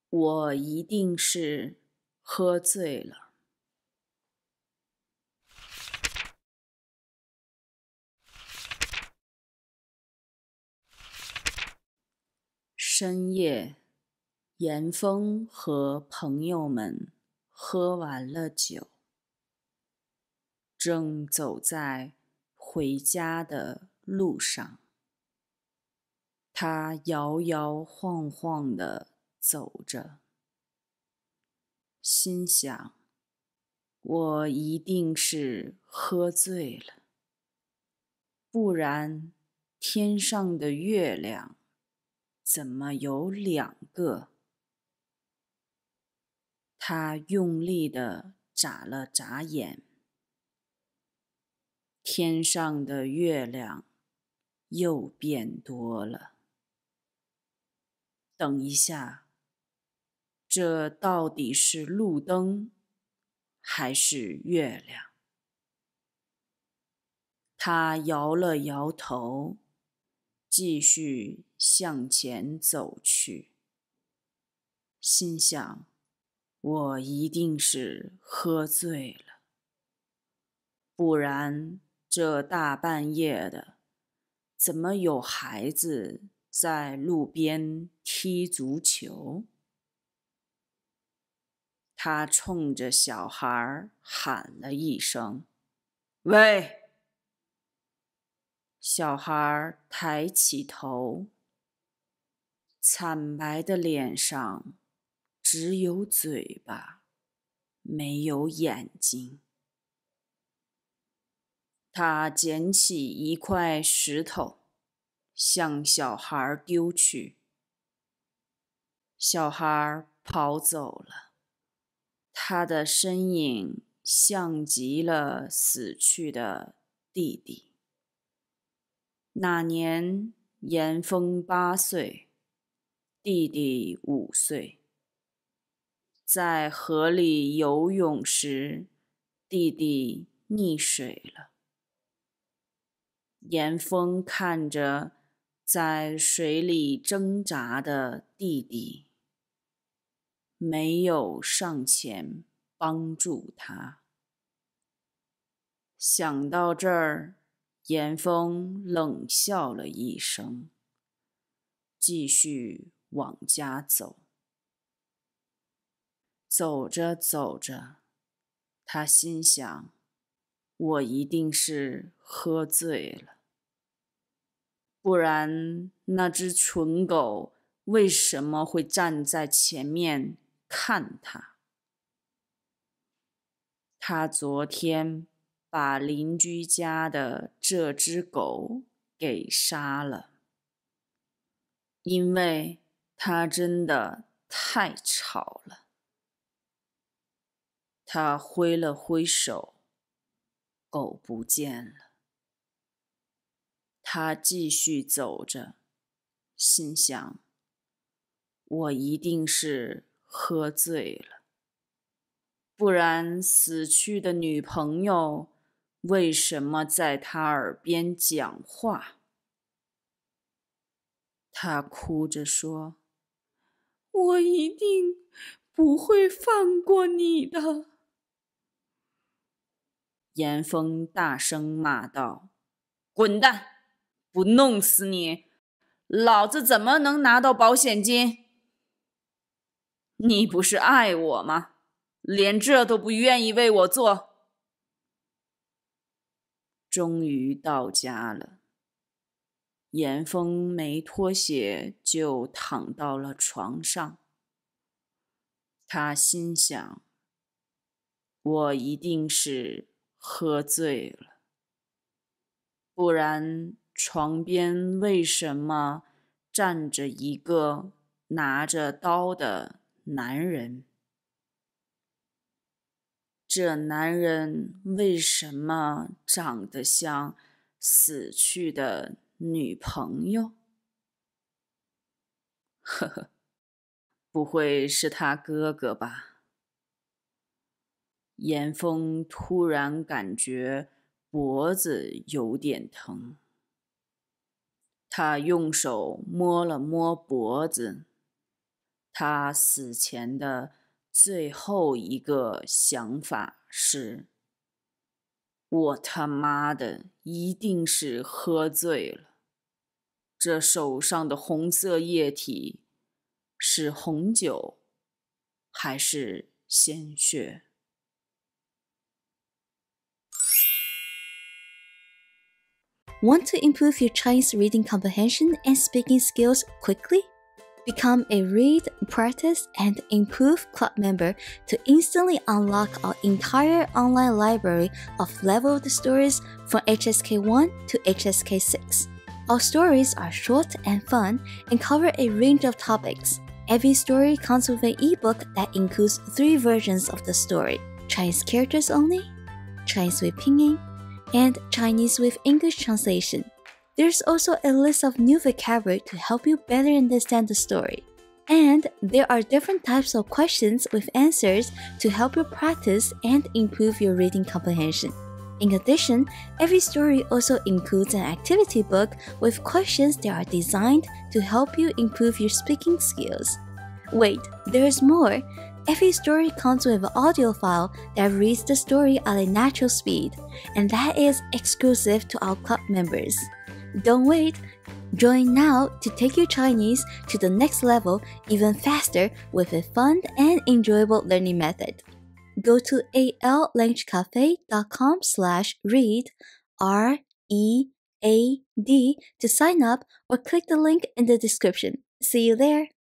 我一定是喝醉了。深夜，严峰和朋友们喝完了酒，正走在回家的路上。他摇摇晃晃地走着，心想：我一定是喝醉了，不然天上的月亮怎么有2个？他用力地眨了眨眼，天上的月亮又变多了。等一下，这到底是路灯还是月亮？他摇了摇头，继续向前走去，心想：我一定是喝醉了，不然这大半夜的，怎么有孩子在路边踢足球？他冲着小孩喊了一声：喂！小孩抬起头，惨白的脸上只有嘴巴，没有眼睛。他捡起一块石头，向小孩丢去。小孩跑走了，他的身影像极了死去的弟弟。那年严峰8岁，弟弟5岁。在河里游泳时，弟弟溺水了。严峰看着在水里挣扎的弟弟，没有上前帮助他。想到这儿，严峰冷笑了一声，继续往家走。走着走着，他心想：我一定是喝醉了，不然那只蠢狗为什么会站在前面看他？他昨天把邻居家的这只狗给杀了，因为它真的太吵了。他挥了挥手，狗不见了。他继续走着，心想：我一定是喝醉了，不然死去的女朋友为什么在他耳边讲话？他哭着说：我一定不会放过你的。严峰大声骂道：滚蛋！不弄死你，老子怎么能拿到保险金？你不是爱我吗？连这都不愿意为我做。终于到家了，严峰没脱鞋就躺到了床上。他心想：我一定是喝醉了，不然床边为什么站着一个拿着刀的男人？这男人为什么长得像死去的女朋友？呵呵，不会是他哥哥吧？严峰突然感觉脖子有点疼，他用手摸了摸脖子， 他死前的最后一个想法是：我他妈的一定是喝醉了。这手上的红色液体是红酒还是鲜血 Want to improve your Chinese reading comprehension and speaking skills quickly? Become a Read, Practice, and Improve Club member to instantly unlock our entire online library of leveled stories from HSK1 to HSK6. Our stories are short and fun and cover a range of topics. Every story comes with an ebook that includes 3 versions of the story: Chinese characters only, Chinese with pinyin, and Chinese with English translation. There's also a list of new vocabulary to help you better understand the story. And there are different types of questions with answers to help you practice and improve your reading comprehension. In addition, every story also includes an activity book with questions that are designed to help you improve your speaking skills. Wait, there's more! Every story comes with an audio file that reads the story at a natural speed, and that is exclusive to our club members. Don't wait! Join now to take your Chinese to the next level even faster with a fun and enjoyable learning method. Go to allanguagecafe.com/read, READ, to sign up or click the link in the description. See you there!